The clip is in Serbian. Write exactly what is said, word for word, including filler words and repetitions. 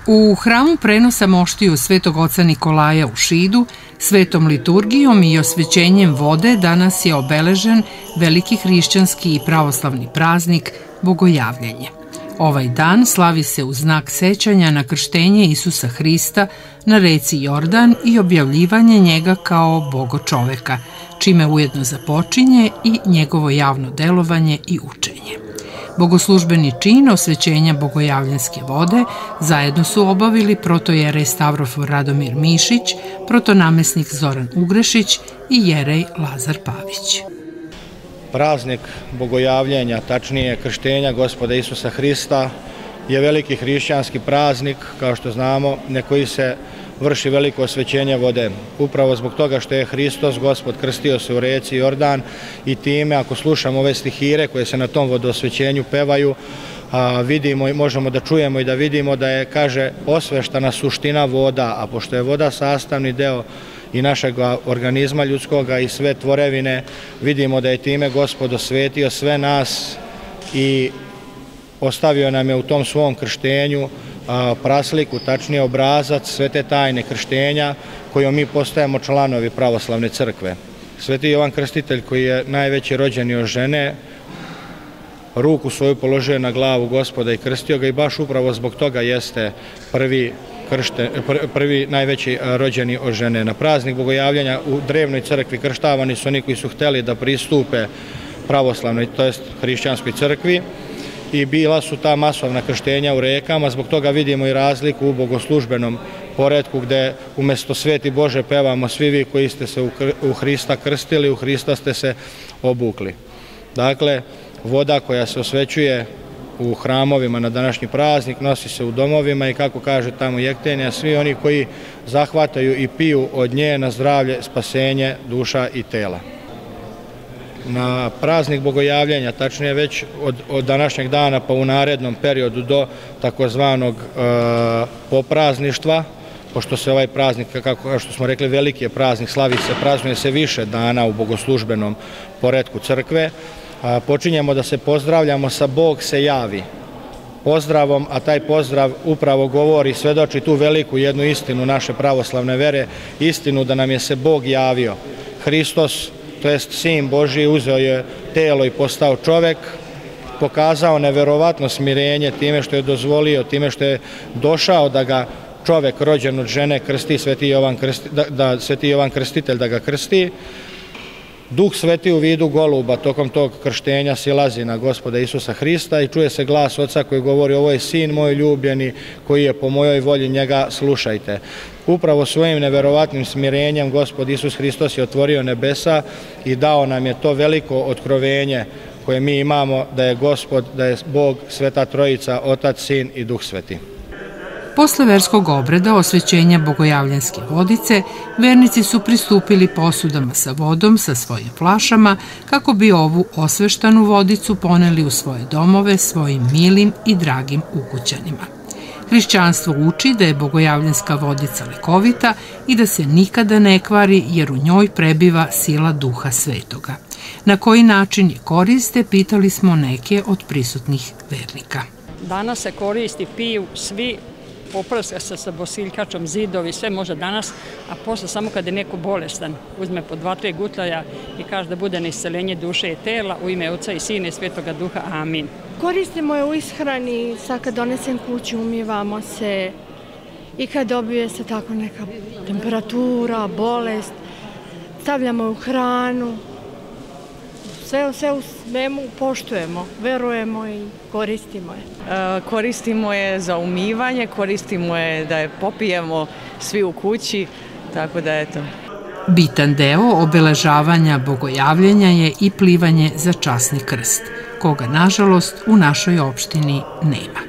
U hramu prenosa moštiju Svetog oca Nikolaja u Šidu, svetom liturgijom i osvećenjem vode danas je obeležen veliki hrišćanski i pravoslavni praznik Bogojavljenje. Ovaj dan slavi se u znak sećanja na krštenje Isusa Hrista na reci Jordan i objavljivanje njega kao Bogo čoveka, čime ujedno započinje i njegovo javno delovanje i učenje. Bogoslužbeni čin osvećenja bogojavljanske vode zajedno su obavili protojerej Stavrofor Radomir Mišić, protonamesnik Zoran Ugrešić i jerej Lazar Pavić. Praznik Bogojavljenja, tačnije krštenja Gospoda Isusa Hrista, je veliki hrišćanski praznik, kao što znamo, na koji se vrši veliko osvećenje vode. Upravo zbog toga što je Hristos, Gospod, krstio se u reci Jordan i time, ako slušamo ove stihire koje se na tom vodoosvećenju pevaju, vidimo i možemo da čujemo i da vidimo da je, kaže, osveštana suština voda, a pošto je voda sastavni deo i našeg organizma ljudskoga i sve tvorevine, vidimo da je time Gospod osvetio sve nas i ostavio nam je u tom svom krštenju prasliku, tačnije obrazac sve te tajne krštenja kojom mi postajemo članovi pravoslavne crkve. Sveti Jovan Krstitelj, koji je najveći rođeni od žene, ruku svoju položio na glavu Gospoda i krstio ga i baš upravo zbog toga jeste prvi Kršte, prvi najveći rođeni od žene. Na praznik Bogojavljenja u drevnoj crkvi krštavani su oni koji su hteli da pristupe pravoslavnoj, to jest hrišćanskoj crkvi, i bila su ta masovna krštenja u rekama. Zbog toga vidimo i razliku u bogoslužbenom poretku, gde umesto Sveti Bože pevamo svi vi koji ste se u Hrista krstili, u Hrista ste se obukli. Dakle, voda koja se osvećuje u hramovima na današnji praznik nosi se u domovima i, kako kaže tamo Jektenija, svi oni koji zahvataju i piju od nje na zdravlje, spasenje duša i tela. Na praznik Bogojavljenja, tačnije već od, od današnjeg dana pa u narednom periodu do takozvanog e, poprazništva, pošto se ovaj praznik, kako što smo rekli, veliki je praznik, slavi se, praznuje se više dana u bogoslužbenom poretku crkve, počinjemo da se pozdravljamo sa Bog se javi pozdravom, a taj pozdrav upravo govori, svedoči tu veliku jednu istinu naše pravoslavne vere, istinu da nam je se Bog javio. Hristos, to jest Sin Božji, uzeo je telo i postao čovek, pokazao neverovatno smirenje time što je dozvolio, time što je došao da ga čovek rođen od žene krsti, Sveti Jovan, krsti, da, da Sveti Jovan Krstitelj da ga krsti. Duh Sveti u vidu goluba tokom tog krštenja silazi na Gospoda Isusa Hrista i čuje se glas Oca koji govori: ovo je Sin moj ljubljeni koji je po mojoj volji, njega slušajte. Upravo svojim neverovatnim smirenjem Gospod Isus Hristos je otvorio nebesa i dao nam je to veliko otkrovenje koje mi imamo, da je Gospod, da je Bog, Sveta Trojica, Otac, Sin i Duh Sveti. Posle verskog obreda osvećenja bogojavljanske vodice, vernici su pristupili posudama sa vodom sa svojim flašama kako bi ovu osveštanu vodicu poneli u svoje domove svojim milim i dragim ukućanima. Hrišćanstvo uči da je bogojavljanska vodica lekovita i da se nikada ne kvari jer u njoj prebiva sila Duha Svetoga. Na koji način je koriste, pitali smo neke od prisutnih vernika. Danas se koristi, piju svi, poprska se sa bosiljkačom, zidovi, sve može danas, a posle samo kad je neko bolestan, uzme po dva, tri gutlaja i kaže da bude na isceljenje duše i tela u ime Oca i Sina i Svetoga Duha. Amin. Koristimo je u ishrani, sad kad donesem kuću, umivamo se i kad dobije se tako neka temperatura, bolest, stavljamo u hranu. Sve, sve u svemu poštujemo, verujemo i koristimo je. E, koristimo je za umivanje, koristimo je da je popijemo svi u kući, tako da eto. Bitan deo obeležavanja bogojavljenja je i plivanje za časni krst, koga nažalost u našoj opštini nema.